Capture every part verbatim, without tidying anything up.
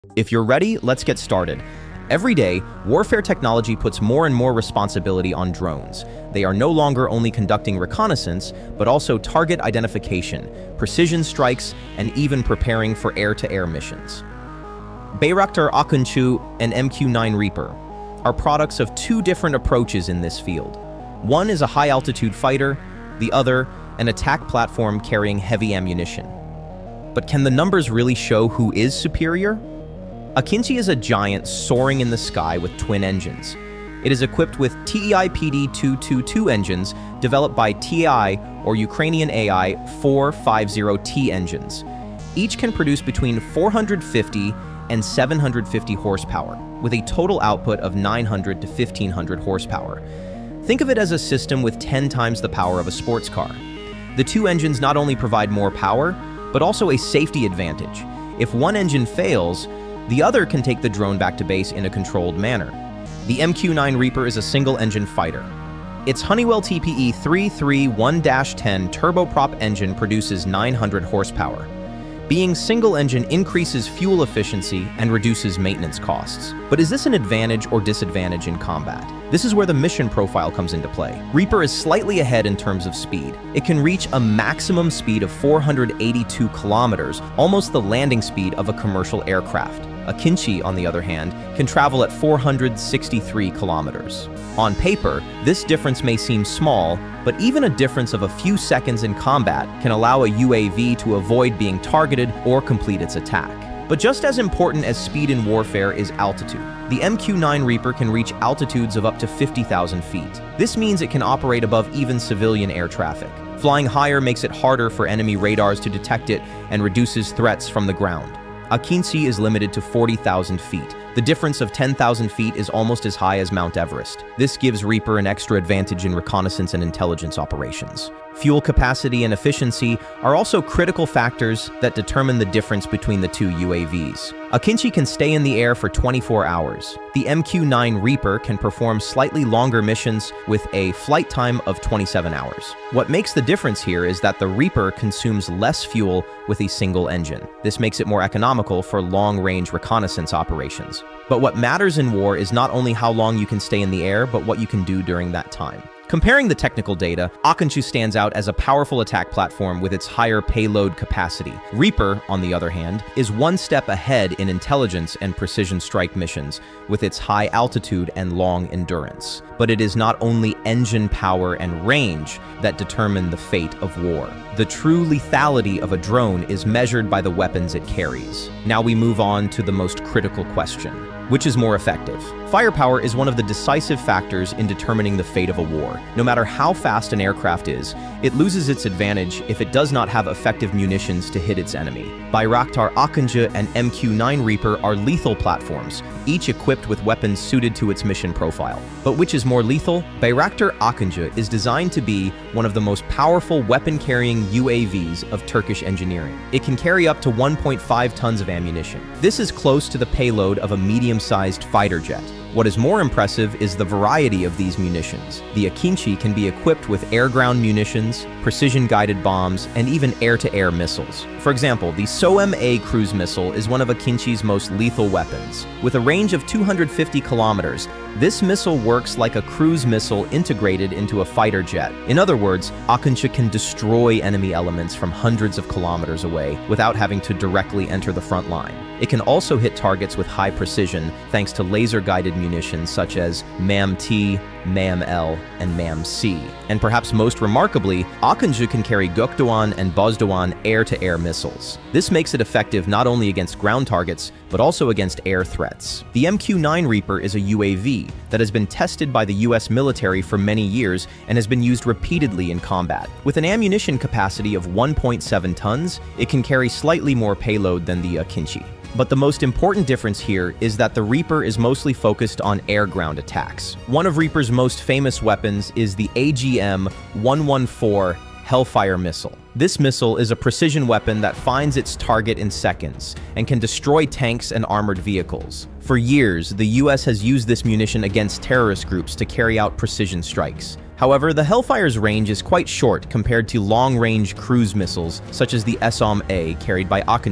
If you're ready, let's get started. Every day, warfare technology puts more and more responsibility on drones. They are no longer only conducting reconnaissance, but also target identification, precision strikes, and even preparing for air-to-air missions. Bayraktar Akıncı and M Q nine Reaper are products of two different approaches in this field. One is a high-altitude fighter, the other, an attack platform carrying heavy ammunition. But can the numbers really show who is superior? AKINCI is a giant soaring in the sky with twin engines. It is equipped with T E I P D two twenty-two engines developed by T E I or Ukrainian A I four fifty T engines. Each can produce between four hundred fifty and seven hundred fifty horsepower, with a total output of nine hundred to fifteen hundred horsepower. Think of it as a system with ten times the power of a sports car. The two engines not only provide more power, but also a safety advantage. If one engine fails, the other can take the drone back to base in a controlled manner. The M Q nine Reaper is a single-engine fighter. Its Honeywell T P E three thirty-one dash ten turboprop engine produces nine hundred horsepower. Being single-engine increases fuel efficiency and reduces maintenance costs. But is this an advantage or disadvantage in combat? This is where the mission profile comes into play. Reaper is slightly ahead in terms of speed. It can reach a maximum speed of four hundred eighty-two kilometers, almost the landing speed of a commercial aircraft. AKINCI, on the other hand, can travel at four hundred sixty-three kilometers. On paper, this difference may seem small, but even a difference of a few seconds in combat can allow a U A V to avoid being targeted or complete its attack. But just as important as speed in warfare is altitude. The M Q nine Reaper can reach altitudes of up to fifty thousand feet. This means it can operate above even civilian air traffic. Flying higher makes it harder for enemy radars to detect it and reduces threats from the ground. AKINCI is limited to forty thousand feet. The difference of ten thousand feet is almost as high as Mount Everest. This gives Reaper an extra advantage in reconnaissance and intelligence operations. Fuel capacity and efficiency are also critical factors that determine the difference between the two U A Vs. AKINCI can stay in the air for twenty-four hours. The M Q nine Reaper can perform slightly longer missions with a flight time of twenty-seven hours. What makes the difference here is that the Reaper consumes less fuel with a single engine. This makes it more economical for long-range reconnaissance operations. But what matters in war is not only how long you can stay in the air, but what you can do during that time. Comparing the technical data, AKINCI stands out as a powerful attack platform with its higher payload capacity. Reaper, on the other hand, is one step ahead in intelligence and precision strike missions with its high altitude and long endurance. But it is not only engine power and range that determine the fate of war. The true lethality of a drone is measured by the weapons it carries. Now we move on to the most critical question. Which is more effective? Firepower is one of the decisive factors in determining the fate of a war. No matter how fast an aircraft is, it loses its advantage if it does not have effective munitions to hit its enemy. Bayraktar Akıncı and M Q nine Reaper are lethal platforms, each equipped with weapons suited to its mission profile. But which is more lethal? Bayraktar Akıncı is designed to be one of the most powerful weapon-carrying U A Vs of Turkish engineering. It can carry up to one point five tons of ammunition. This is close to the payload of a medium-sized fighter jet. What is more impressive is the variety of these munitions. The AKINCI can be equipped with air-ground munitions, precision-guided bombs, and even air-to-air missiles. For example, the S O M A cruise missile is one of AKINCI's most lethal weapons. With a range of two hundred fifty kilometers, this missile works like a cruise missile integrated into a fighter jet. In other words, AKINCI can destroy enemy elements from hundreds of kilometers away without having to directly enter the front line. It can also hit targets with high precision thanks to laser-guided munitions such as M A M T, M A M L, and M A M C. And perhaps most remarkably, AKINCI can carry Gökdoğan and Bozdoğan air-to-air missiles. This makes it effective not only against ground targets, but also against air threats. The M Q nine Reaper is a U A V that has been tested by the U S military for many years and has been used repeatedly in combat. With an ammunition capacity of one point seven tons, it can carry slightly more payload than the AKINCI. But the most important difference here is that the Reaper is mostly focused on air-ground attacks. One of Reaper's most famous weapons is the A G M one fourteen Hellfire missile. This missile is a precision weapon that finds its target in seconds and can destroy tanks and armored vehicles. For years, the U S has used this munition against terrorist groups to carry out precision strikes. However, the Hellfire's range is quite short compared to long-range cruise missiles such as the S O M A carried by AKINCI.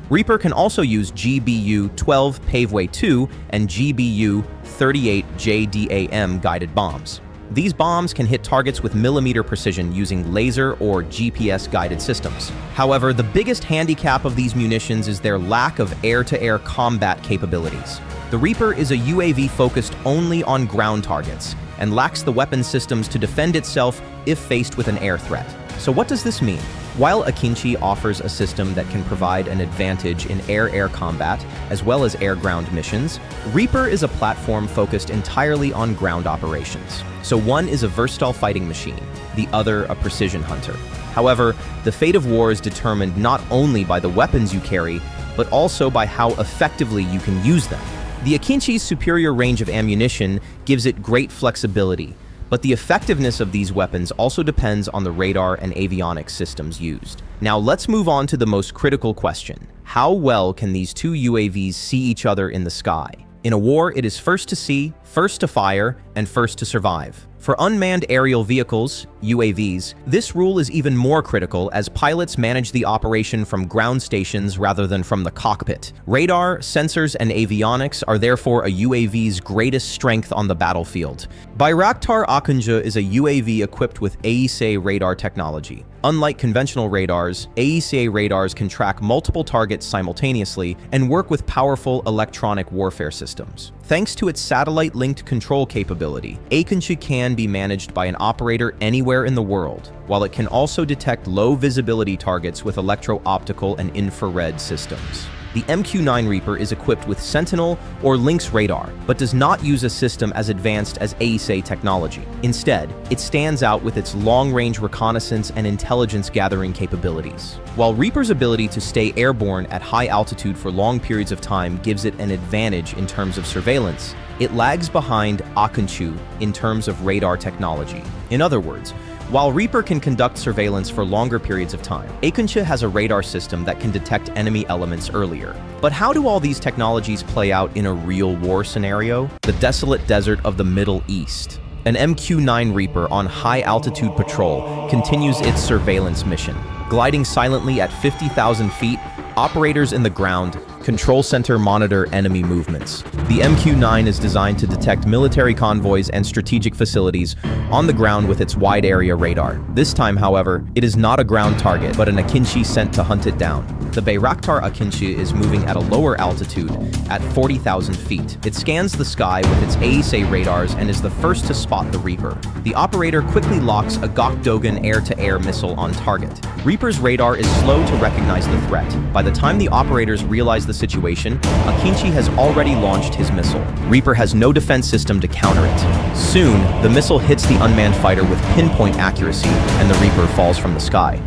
Reaper can also use G B U twelve Paveway two and G B U thirty-eight J D A M guided bombs. These bombs can hit targets with millimeter precision using laser or G P S-guided systems. However, the biggest handicap of these munitions is their lack of air-to-air combat capabilities. The Reaper is a U A V focused only on ground targets and lacks the weapon systems to defend itself if faced with an air threat. So what does this mean? While AKINCI offers a system that can provide an advantage in air-air combat as well as air-ground missions, Reaper is a platform focused entirely on ground operations. So one is a versatile fighting machine, the other a precision hunter. However, the fate of war is determined not only by the weapons you carry, but also by how effectively you can use them. The AKINCI's superior range of ammunition gives it great flexibility, but the effectiveness of these weapons also depends on the radar and avionics systems used. Now let's move on to the most critical question. How well can these two U A Vs see each other in the sky? In a war, it is first to see, first to fire, and first to survive. For unmanned aerial vehicles, U A Vs, this rule is even more critical as pilots manage the operation from ground stations rather than from the cockpit. Radar, sensors, and avionics are therefore a U A V's greatest strength on the battlefield. Bayraktar Akıncı is a U A V equipped with A E C A radar technology. Unlike conventional radars, A E C A radars can track multiple targets simultaneously and work with powerful electronic warfare systems. Thanks to its satellite-linked control capability, AKINCI can be managed by an operator anywhere in the world, while it can also detect low-visibility targets with electro-optical and infrared systems. The M Q nine Reaper is equipped with Sentinel or Lynx radar, but does not use a system as advanced as A E C A technology. Instead, it stands out with its long-range reconnaissance and intelligence-gathering capabilities. While Reaper's ability to stay airborne at high altitude for long periods of time gives it an advantage in terms of surveillance, it lags behind AKINCI in terms of radar technology. In other words, while Reaper can conduct surveillance for longer periods of time, AKINCI has a radar system that can detect enemy elements earlier. But how do all these technologies play out in a real war scenario? The desolate desert of the Middle East. An M Q nine Reaper on high-altitude patrol continues its surveillance mission. Gliding silently at fifty thousand feet, operators in the ground control center monitor enemy movements. The M Q nine is designed to detect military convoys and strategic facilities on the ground with its wide-area radar. This time, however, it is not a ground target, but an AKINCI sent to hunt it down. The Bayraktar Akıncı is moving at a lower altitude, at forty thousand feet. It scans the sky with its A E C A radars and is the first to spot the Reaper. The operator quickly locks a Gökdogan air-to-air missile on target. Reaper's radar is slow to recognize the threat. By the time the operators realize the situation, AKINCI has already launched his missile. Reaper has no defense system to counter it. Soon, the missile hits the unmanned fighter with pinpoint accuracy, and the Reaper falls from the sky.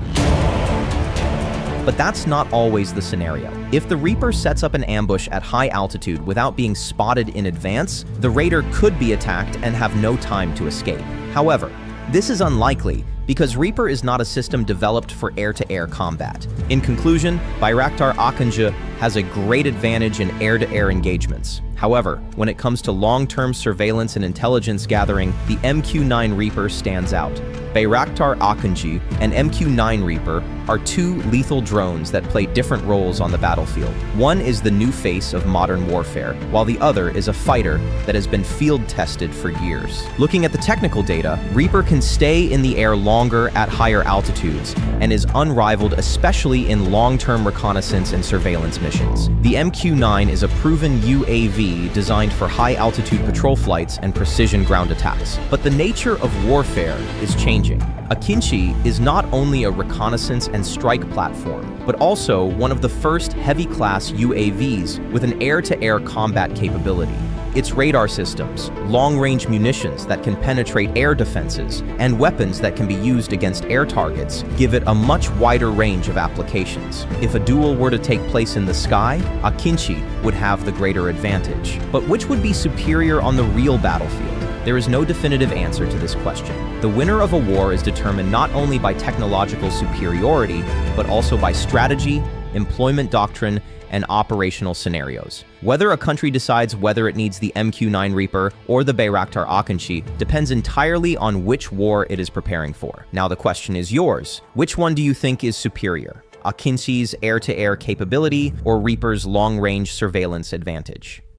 But that's not always the scenario. If the Reaper sets up an ambush at high altitude without being spotted in advance, the raider could be attacked and have no time to escape. However, this is unlikely because Reaper is not a system developed for air-to-air combat. In conclusion, Bayraktar Akıncı has a great advantage in air-to-air engagements. However, when it comes to long-term surveillance and intelligence gathering, the M Q nine Reaper stands out. Bayraktar Akıncı and M Q nine Reaper are two lethal drones that play different roles on the battlefield. One is the new face of modern warfare, while the other is a fighter that has been field-tested for years. Looking at the technical data, Reaper can stay in the air longer at higher altitudes and is unrivaled especially in long-term reconnaissance and surveillance missions. The M Q nine is a proven U A V designed for high-altitude patrol flights and precision ground attacks. But the nature of warfare is changing. AKINCI is not only a reconnaissance and strike platform, but also one of the first heavy-class U A Vs with an air-to-air combat capability. Its radar systems, long-range munitions that can penetrate air defenses, and weapons that can be used against air targets give it a much wider range of applications. If a duel were to take place in the sky, AKINCI would have the greater advantage. But which would be superior on the real battlefield? There is no definitive answer to this question. The winner of a war is determined not only by technological superiority, but also by strategy, employment doctrine, and operational scenarios. Whether a country decides whether it needs the M Q nine Reaper or the Bayraktar Akıncı depends entirely on which war it is preparing for. Now the question is yours. Which one do you think is superior? AKINCI's air-to-air capability or Reaper's long-range surveillance advantage.